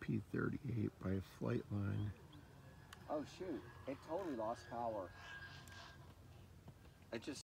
P38 by Flightline. Oh shoot, it totally lost power. It just